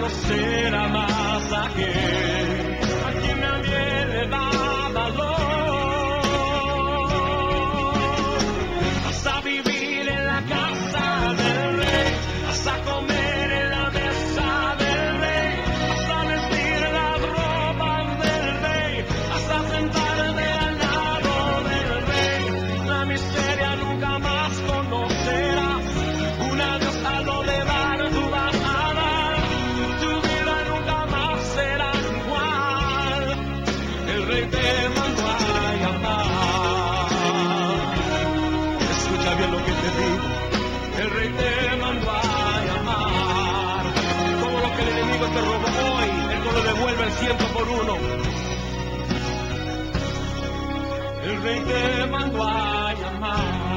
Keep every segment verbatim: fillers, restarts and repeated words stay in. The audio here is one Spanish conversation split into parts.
conocer a más aquel a quien nadie le da valor. Vas a vivir en la casa del rey, vas a comer en la mesa del rey, vas a vestir las ropas del rey, vas a sentarte al lado del rey. La miseria nunca más conocerás, una diosa lo le dar, tú vas a dar, tu vida nunca más será igual. El rey te mandó a llamar. Escucha bien lo que te digo, el rey te mandó a llamar. Todo lo que el enemigo te robó hoy, él no lo devuelve el ciento por uno. El rey te mandó a llamar.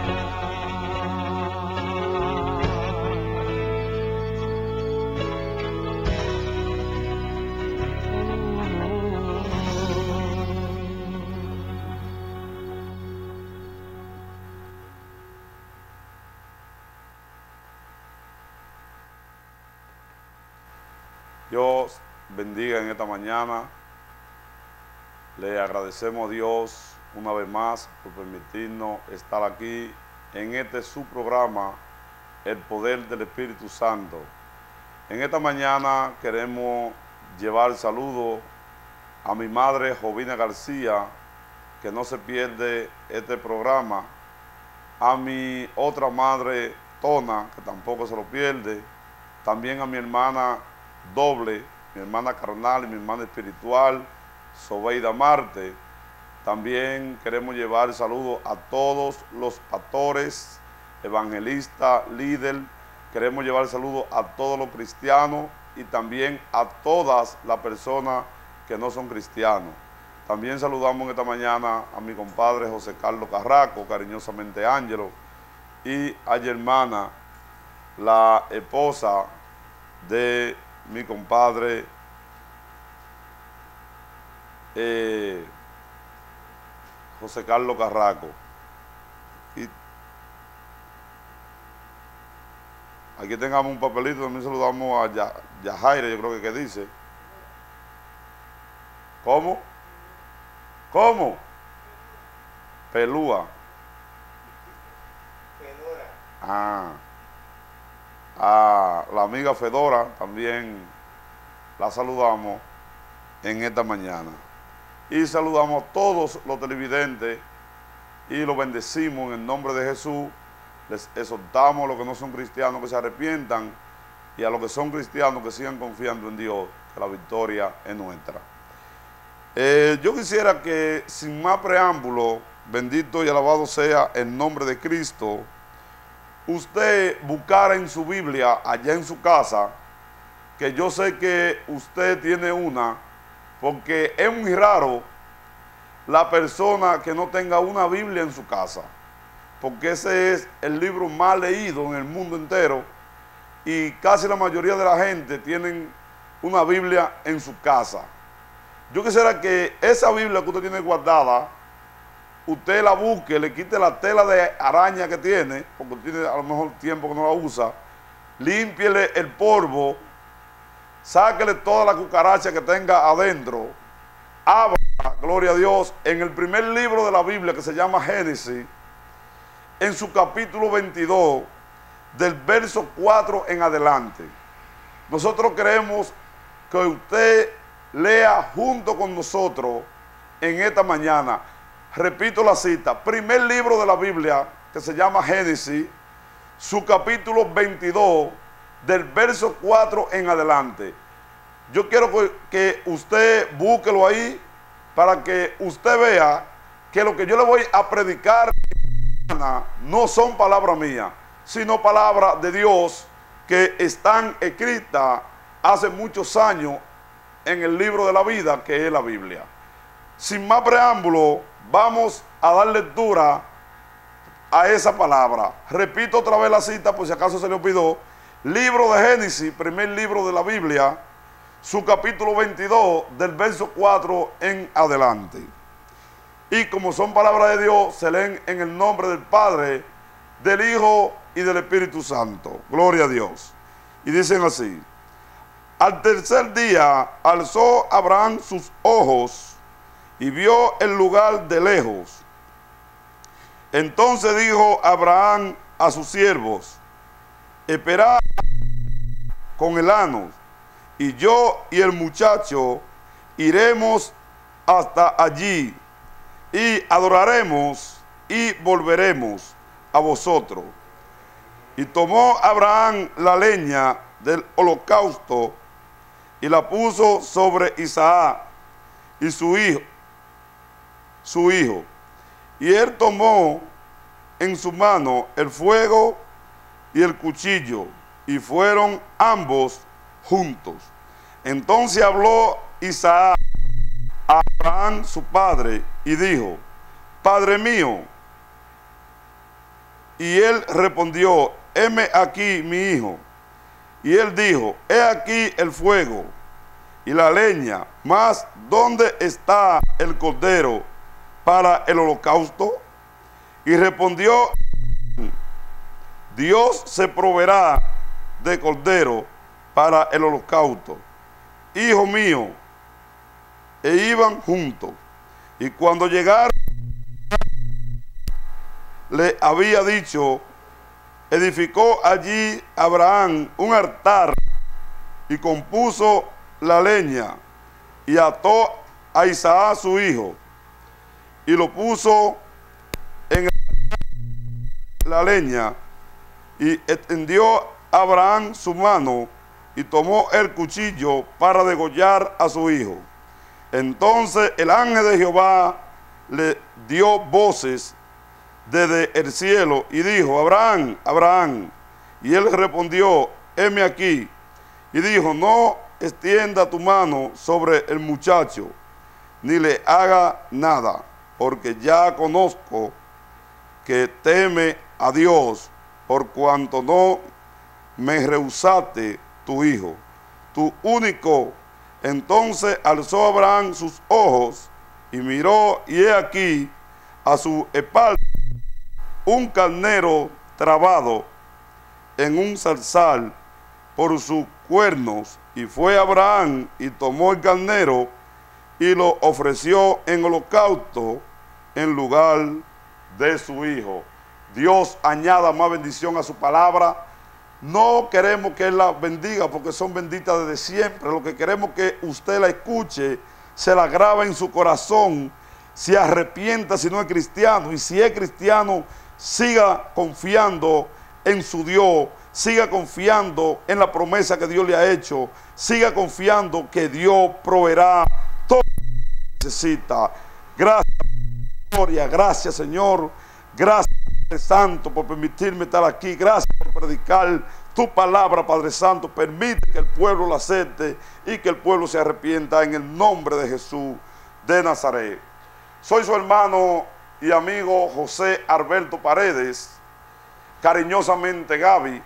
Dios bendiga en esta mañana. Le agradecemos a Dios una vez más por permitirnos estar aquí en este su programa, El Poder del Espíritu Santo. En esta mañana queremos llevar saludo a mi madre Jovina García, que no se pierde este programa, a mi otra madre Tona, que tampoco se lo pierde, también a mi hermana doble, mi hermana carnal y mi hermana espiritual, Sobeida Marte. También queremos llevar saludos a todos los pastores, evangelistas, líderes. Queremos llevar saludos a todos los cristianos y también a todas las personas que no son cristianos. También saludamos en esta mañana a mi compadre José Carlos Carraco, cariñosamente Ángelo, y a Germana, la esposa de mi compadre eh, José Carlos Carraco. Y aquí tengamos un papelito, también saludamos a Ya- Yajaira, yo creo que, que dice. ¿Cómo? ¿Cómo? Pelúa. Fedora. Ah. A la amiga Fedora también la saludamos en esta mañana. Y saludamos a todos los televidentes y los bendecimos en el nombre de Jesús. Les exhortamos a los que no son cristianos que se arrepientan y a los que son cristianos que sigan confiando en Dios, que la victoria es nuestra. Eh, yo quisiera que, sin más preámbulo, bendito y alabado sea el nombre de Cristo, usted buscara en su Biblia, allá en su casa, que yo sé que usted tiene una, porque es muy raro la persona que no tenga una Biblia en su casa, porque ese es el libro más leído en el mundo entero y casi la mayoría de la gente tienen una Biblia en su casa. Yo quisiera que esa Biblia que usted tiene guardada, usted la busque, le quite la tela de araña que tiene, porque tiene a lo mejor tiempo que no la usa, límpiele el polvo, sáquele toda la cucaracha que tenga adentro, abra, gloria a Dios, en el primer libro de la Biblia que se llama Génesis, en su capítulo veintidós, del verso cuatro en adelante. Nosotros queremos que usted lea junto con nosotros en esta mañana. Repito la cita, primer libro de la Biblia que se llama Génesis, su capítulo veintidós, del verso cuatro en adelante. Yo quiero que usted búsquelo ahí para que usted vea que lo que yo le voy a predicar no son palabras mías, sino palabras de Dios que están escritas hace muchos años en el libro de la vida, que es la Biblia. Sin más preámbulo, vamos a dar lectura a esa palabra. Repito otra vez la cita por si acaso se le olvidó. Libro de Génesis, primer libro de la Biblia, su capítulo veintidós, del verso cuatro en adelante. Y como son palabras de Dios, se leen en el nombre del Padre, del Hijo y del Espíritu Santo. Gloria a Dios. Y dicen así: Al tercer día alzó Abraham sus ojos y vio el lugar de lejos. Entonces dijo Abraham a sus siervos: esperad con el asno, y yo y el muchacho iremos hasta allí, y adoraremos y volveremos a vosotros. Y tomó Abraham la leña del holocausto y la puso sobre Isaac y su hijo, su hijo. Y él tomó en su mano el fuego y el cuchillo, y fueron ambos juntos. Entonces habló Isaac a Abraham su padre y dijo: Padre mío. Y él respondió: heme aquí mi hijo. Y él dijo: he aquí el fuego y la leña, mas ¿dónde está el cordero para el holocausto? Y respondió: Dios se proveerá de cordero para el holocausto, hijo mío. E iban juntos. Y cuando llegaron, le había dicho, edificó allí Abraham un altar y compuso la leña y ató a Isaac su hijo y lo puso en la leña, y extendió Abraham su mano y tomó el cuchillo para degollar a su hijo. Entonces el ángel de Jehová le dio voces desde el cielo y dijo: Abraham, Abraham. Y él respondió: heme aquí. Y dijo: no extienda tu mano sobre el muchacho, ni le haga nada, porque ya conozco que teme a Dios, por cuanto no me rehusaste tu hijo, tu único. Entonces alzó Abraham sus ojos y miró, y he aquí a su espalda un carnero trabado en un zarzal por sus cuernos. Y fue Abraham y tomó el carnero y lo ofreció en holocausto en lugar de su hijo. Dios añada más bendición a su palabra. No queremos que Él la bendiga porque son benditas desde siempre. Lo que queremos es que usted la escuche, se la grabe en su corazón, se arrepienta si no es cristiano, y si es cristiano, siga confiando en su Dios, siga confiando en la promesa que Dios le ha hecho, siga confiando que Dios proveerá todo lo que necesita. Gracias, gloria, gracias Señor, gracias Padre Santo por permitirme estar aquí, gracias por predicar tu palabra, Padre Santo. Permite que el pueblo la acepte y que el pueblo se arrepienta en el nombre de Jesús de Nazaret. Soy su hermano y amigo José Alberto Paredes, cariñosamente Gaby.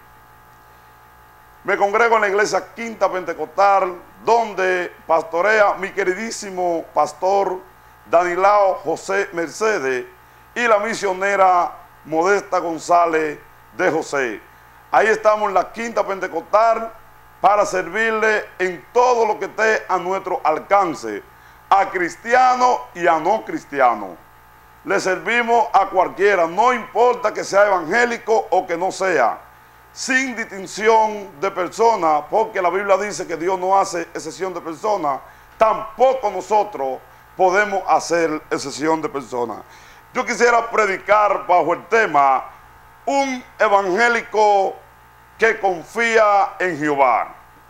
Me congrego en la iglesia Quinta Pentecostal, donde pastorea mi queridísimo pastor Danilao José Mercedes y la misionera Modesta González de José. Ahí estamos en la Quinta Pentecostal para servirle en todo lo que esté a nuestro alcance, a cristiano y a no cristiano. Le servimos a cualquiera, no importa que sea evangélico o que no sea, sin distinción de persona, porque la Biblia dice que Dios no hace excepción de personas. Tampoco nosotros podemos hacer excepción de personas. Yo quisiera predicar bajo el tema: un evangélico que confía en Jehová.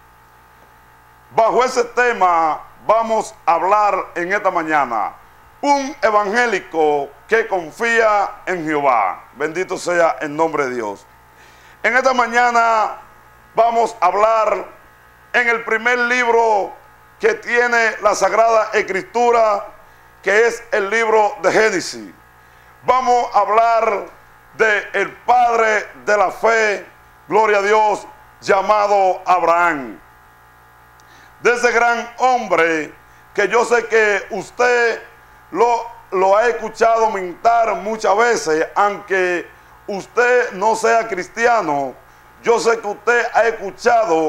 Bajo ese tema vamos a hablar en esta mañana: un evangélico que confía en Jehová. Bendito sea el nombre de Dios. En esta mañana vamos a hablar en el primer libro que tiene la Sagrada Escritura, que es el libro de Génesis. Vamos a hablar de el padre de la fe, gloria a Dios, llamado Abraham. De ese gran hombre que yo sé que usted lo, lo ha escuchado mentar muchas veces, aunque usted no sea cristiano. Yo sé que usted ha escuchado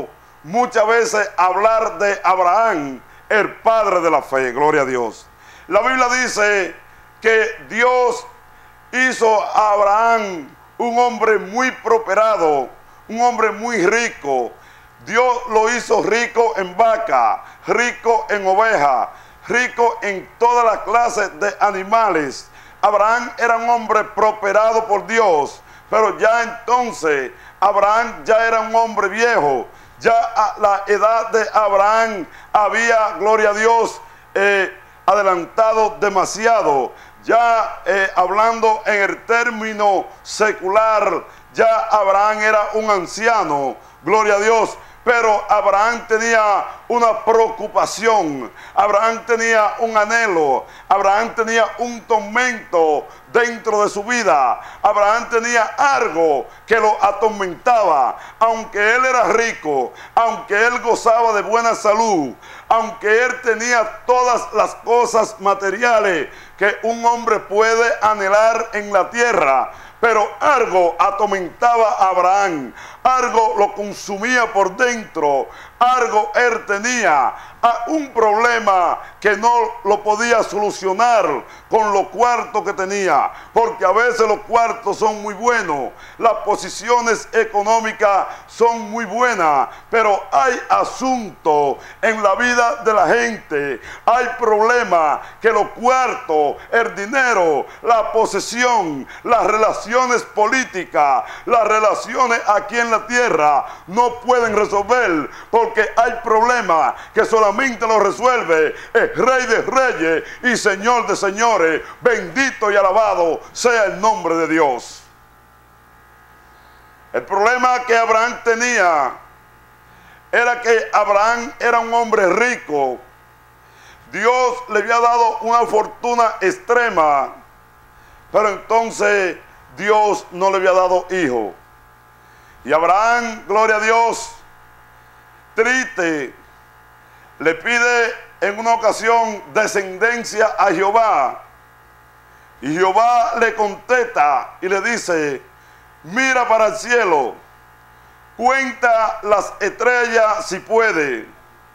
muchas veces hablar de Abraham, el padre de la fe. Gloria a Dios. La Biblia dice que Dios hizo a Abraham un hombre muy prosperado, un hombre muy rico. Dios lo hizo rico en vaca, rico en oveja, rico en todas las clases de animales. Abraham era un hombre prosperado por Dios, pero ya entonces Abraham ya era un hombre viejo. Ya a la edad de Abraham había, gloria a Dios, eh, adelantado demasiado. Ya eh, hablando en el término secular, ya Abraham era un anciano, gloria a Dios. Pero Abraham tenía una preocupación, Abraham tenía un anhelo, Abraham tenía un tormento dentro de su vida. Abraham tenía algo que lo atormentaba. Aunque él era rico, aunque él gozaba de buena salud, aunque él tenía todas las cosas materiales que un hombre puede anhelar en la tierra, pero algo atormentaba a Abraham, algo lo consumía por dentro, algo él tenía, un problema que no lo podía solucionar con los cuartos que tenía, porque a veces los cuartos son muy buenos, las posiciones económicas son muy buenas, pero hay asuntos en la vida de la gente, hay problemas que los cuartos, el dinero, la posesión, las relaciones políticas, las relaciones aquí en la tierra no pueden resolver, porque hay problemas que solamente lo resuelve el Rey de Reyes y Señor de Señores. Bendito y alabado sea el nombre de Dios. El problema que Abraham tenía era que Abraham era un hombre rico. Dios le había dado una fortuna extrema, pero entonces Dios no le había dado hijo. Y Abraham, gloria a Dios, triste, le pide en una ocasión descendencia a Jehová. Y Jehová le contesta y le dice: mira para el cielo, cuenta las estrellas si puede.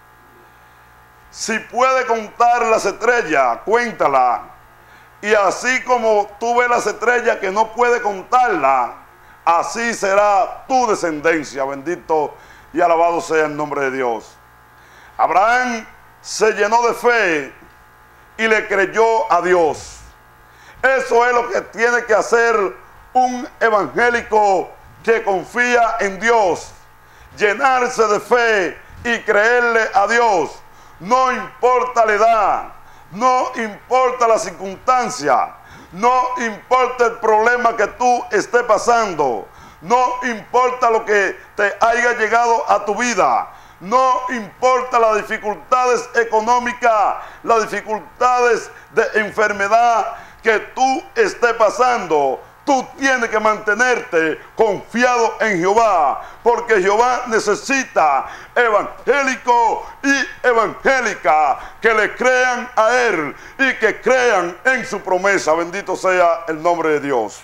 Si puede contar las estrellas, cuéntala. Y así como tú ves las estrellas que no puede contarla, así será tu descendencia. Bendito y alabado sea el nombre de Dios. Abraham se llenó de fe y le creyó a Dios. Eso es lo que tiene que hacer un evangélico que confía en Dios. Llenarse de fe y creerle a Dios. No importa la edad, no importa la circunstancia, no importa el problema que tú estés pasando, no importa lo que te haya llegado a tu vida. No importa las dificultades económicas, las dificultades de enfermedad que tú estés pasando, tú tienes que mantenerte confiado en Jehová, porque Jehová necesita evangélicos y evangélicas que le crean a Él y que crean en su promesa. Bendito sea el nombre de Dios.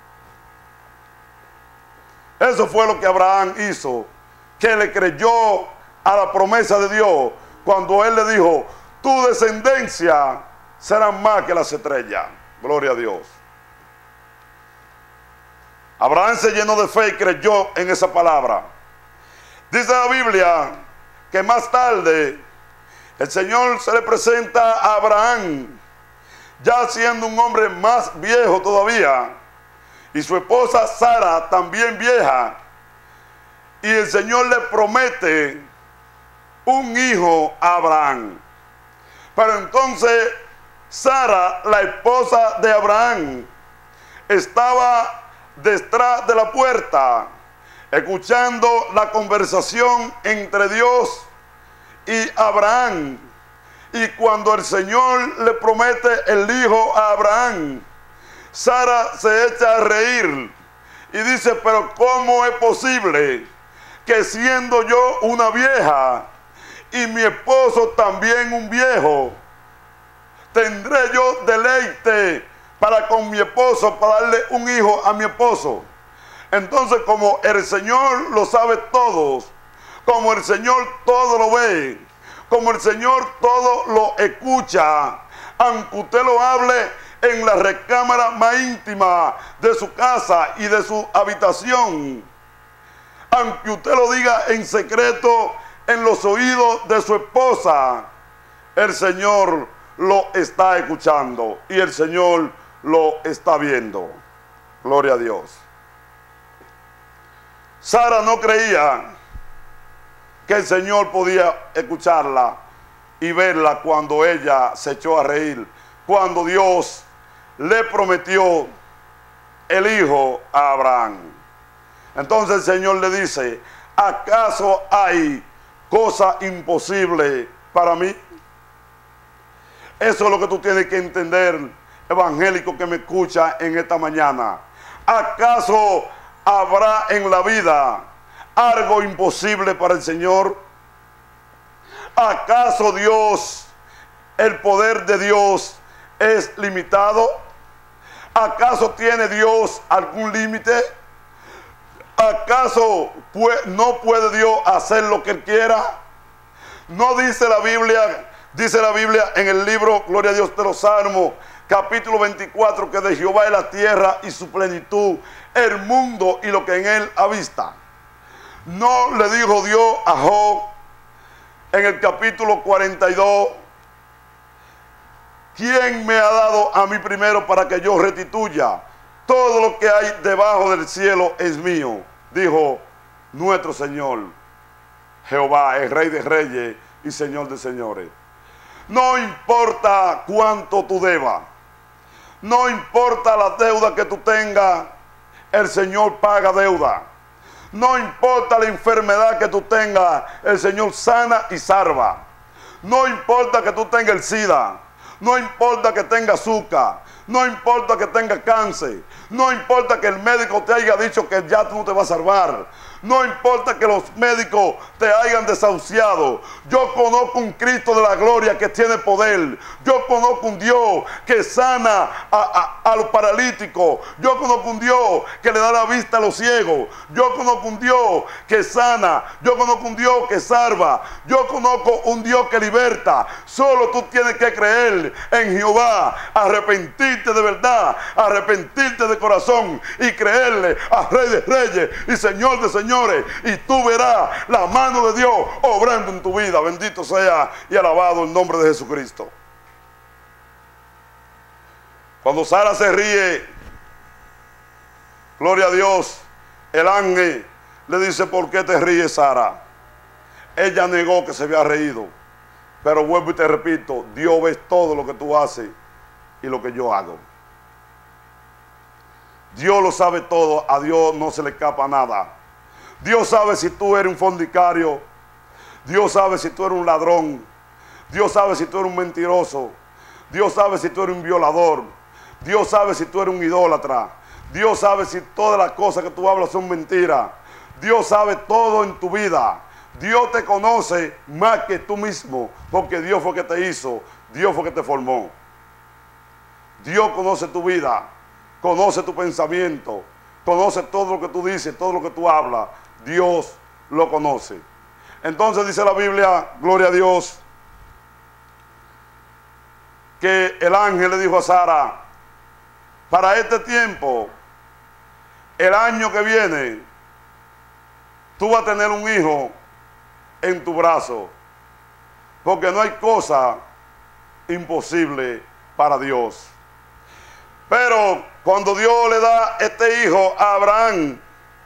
Eso fue lo que Abraham hizo, que le creyó a la promesa de Dios cuando Él le dijo: tu descendencia será más que las estrellas. Gloria a Dios. Abraham se llenó de fe y creyó en esa palabra. Dice la Biblia que más tarde el Señor se le presenta a Abraham, ya siendo un hombre más viejo todavía, y su esposa Sara también vieja, y el Señor le promete un hijo a Abraham. Pero entonces Sara, la esposa de Abraham, estaba detrás de la puerta, escuchando la conversación entre Dios y Abraham. Y cuando el Señor le promete el hijo a Abraham, Sara se echa a reír y dice: pero ¿cómo es posible que siendo yo una vieja y mi esposo también un viejo, tendré yo deleite para con mi esposo, para darle un hijo a mi esposo? Entonces, como el Señor lo sabe todo, como el Señor todo lo ve, como el Señor todo lo escucha, aunque usted lo hable en la recámara más íntima de su casa y de su habitación, aunque usted lo diga en secreto en los oídos de su esposa, el Señor lo está escuchando y el Señor lo está viendo. Gloria a Dios. Sara no creía que el Señor podía escucharla y verla cuando ella se echó a reír, cuando Dios le prometió el hijo a Abraham. Entonces el Señor le dice: ¿acaso hay cosa imposible para mí? Eso es lo que tú tienes que entender, evangélico que me escucha en esta mañana. ¿Acaso habrá en la vida algo imposible para el Señor? ¿Acaso Dios, el poder de Dios es limitado? ¿Acaso tiene Dios algún límite? ¿Acaso no puede Dios hacer lo que Él quiera? ¿No dice la Biblia, dice la Biblia en el libro, gloria a Dios, de los Salmos, capítulo veinticuatro, que de Jehová es la tierra y su plenitud, el mundo y lo que en él habita? ¿No le dijo Dios a Job en el capítulo cuarenta y dos, ¿quién me ha dado a mí primero para que yo restituya? Todo lo que hay debajo del cielo es mío, dijo nuestro Señor Jehová, el Rey de Reyes y Señor de Señores. No importa cuánto tú debas, no importa la deuda que tú tengas, el Señor paga deuda. No importa la enfermedad que tú tengas, el Señor sana y salva. No importa que tú tengas el SIDA, no importa que tengas azúcar, no importa que tengas cáncer, no importa que el médico te haya dicho que ya tú no te vas a salvar, no importa que los médicos te hayan desahuciado. Yo conozco un Cristo de la gloria que tiene poder. Yo conozco un Dios que sana a, a, a los paralíticos. Yo conozco un Dios que le da la vista a los ciegos. Yo conozco un Dios que sana. Yo conozco un Dios que salva. Yo conozco un Dios que liberta. Solo tú tienes que creer en Jehová, arrepentirte de verdad, arrepentirte de corazón y creerle a Rey de Reyes y Señor de Señores. Y tú verás la mano de Dios obrando en tu vida. Bendito sea y alabado el nombre de Jesucristo. Cuando Sara se ríe, gloria a Dios, el ángel le dice: ¿por qué te ríes, Sara? Ella negó que se había reído, pero vuelvo y te repito, Dios ve todo lo que tú haces y lo que yo hago. Dios lo sabe todo, a Dios no se le escapa nada. Dios sabe si tú eres un fornicario. Dios sabe si tú eres un ladrón. Dios sabe si tú eres un mentiroso. Dios sabe si tú eres un violador. Dios sabe si tú eres un idólatra. Dios sabe si todas las cosas que tú hablas son mentiras. Dios sabe todo en tu vida. Dios te conoce más que tú mismo, porque Dios fue que te hizo, Dios fue que te formó. Dios conoce tu vida, conoce tu pensamiento, conoce todo lo que tú dices, todo lo que tú hablas. Dios lo conoce. Entonces dice la Biblia, gloria a Dios, que el ángel le dijo a Sara: para este tiempo, el año que viene, tú vas a tener un hijo en tu brazo, porque no hay cosa imposible para Dios. Pero cuando Dios le da este hijo a Abraham,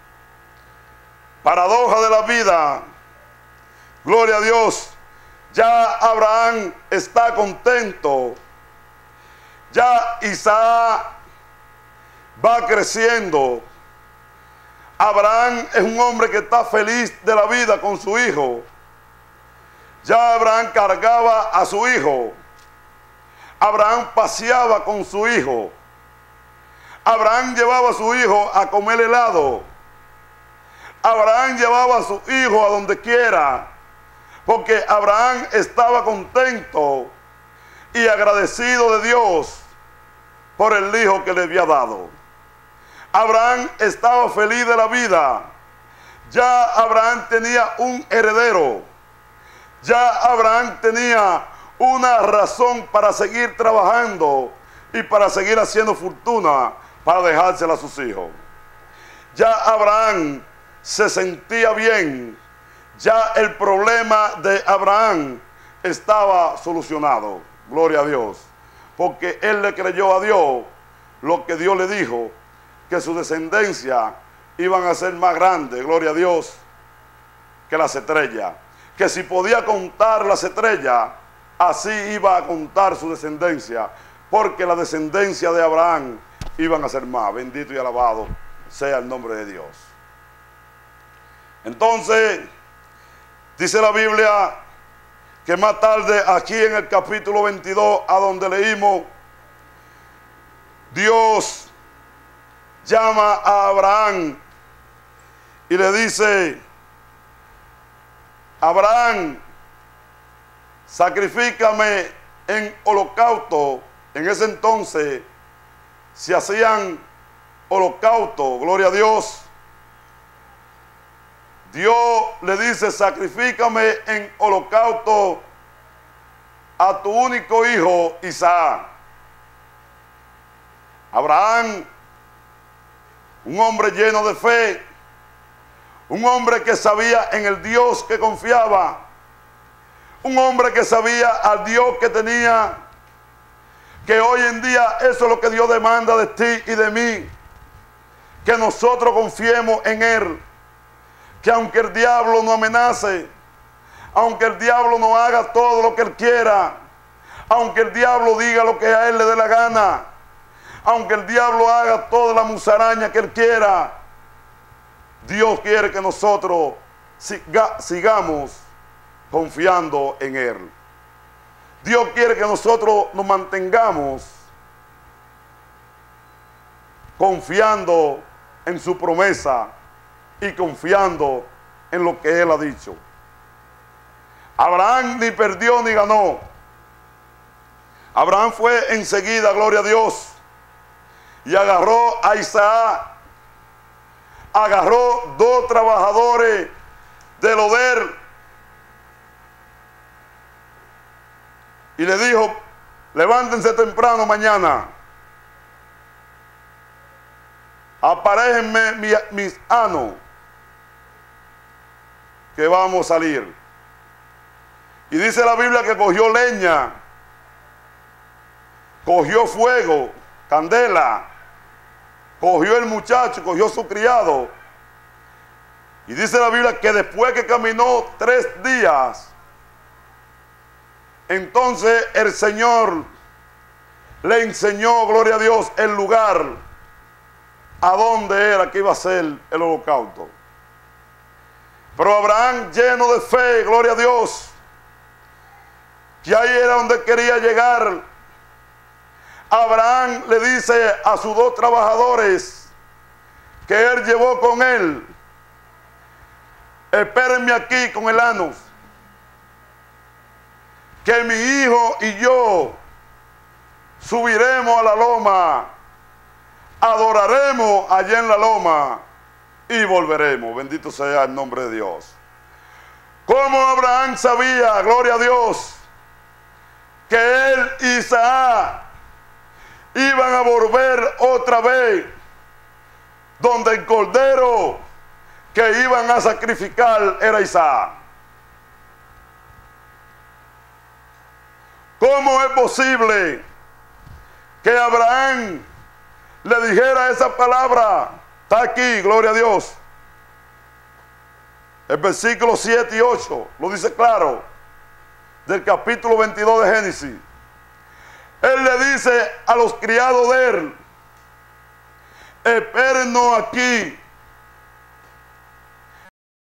paradoja de la vida, gloria a Dios, ya Abraham está contento, ya Isaac va creciendo. Abraham es un hombre que está feliz de la vida con su hijo. Ya Abraham cargaba a su hijo. Abraham paseaba con su hijo. Abraham llevaba a su hijo a comer helado. Abraham llevaba a su hijo a donde quiera, porque Abraham estaba contento y agradecido de Dios por el hijo que le había dado. Abraham estaba feliz de la vida, Ya Abraham tenía un heredero. Ya Abraham tenía una razón para seguir trabajando y para seguir haciendo fortuna para dejársela a sus hijos. Ya Abraham se sentía bien. Ya el problema de Abraham estaba solucionado. Gloria a Dios. Porque él le creyó a Dios lo que Dios le dijo, que su descendencia iban a ser más grande, gloria a Dios, que las estrellas. Que si podía contar las estrellas, así iba a contar su descendencia, porque la descendencia de Abraham iban a ser más. Bendito y alabado sea el nombre de Dios. Entonces, dice la Biblia que más tarde, aquí en el capítulo veintidós, a donde leímos, Dios llama a Abraham y le dice: Abraham, sacrifícame en holocausto. En ese entonces se hacían holocaustos, gloria a Dios. Dios le dice: sacrifícame en holocausto a tu único hijo Isaac. Abraham, un hombre lleno de fe, un hombre que sabía en el Dios que confiaba, un hombre que sabía al Dios que tenía, que hoy en día eso es lo que Dios demanda de ti y de mí, que nosotros confiemos en Él, que aunque el diablo nos amenace, aunque el diablo no haga todo lo que Él quiera, aunque el diablo diga lo que a Él le dé la gana, aunque el diablo haga toda la musaraña que Él quiera, Dios quiere que nosotros siga, sigamos confiando en Él. Dios quiere que nosotros nos mantengamos confiando en su promesa y confiando en lo que Él ha dicho. Abraham ni perdió ni ganó. Abraham fue enseguida, gloria a Dios, y agarró a Isaac, agarró dos trabajadores del Oder y le dijo: levántense temprano mañana, aparéjenme mi, mis anos, que vamos a salir. Y dice la Biblia que cogió leña, cogió fuego, candela, cogió el muchacho, cogió su criado. Y dice la Biblia que después que caminó tres días, entonces el Señor le enseñó, gloria a Dios, el lugar a donde era que iba a ser el holocausto. Pero Abraham, lleno de fe, gloria a Dios, que ahí era donde quería llegar, Abraham le dice a sus dos trabajadores que él llevó con él: espérenme aquí con el anos, que mi hijo y yo subiremos a la loma, adoraremos allá en la loma y volveremos. Bendito sea el nombre de Dios. Como Abraham sabía, gloria a Dios, que él y Isaac iban a volver otra vez, donde el cordero que iban a sacrificar era Isaac. ¿Cómo es posible que Abraham le dijera esa palabra? Está aquí, gloria a Dios. El versículo siete y ocho lo dice claro, del capítulo veintidós de Génesis. Él le dice a los criados de él: espérennos aquí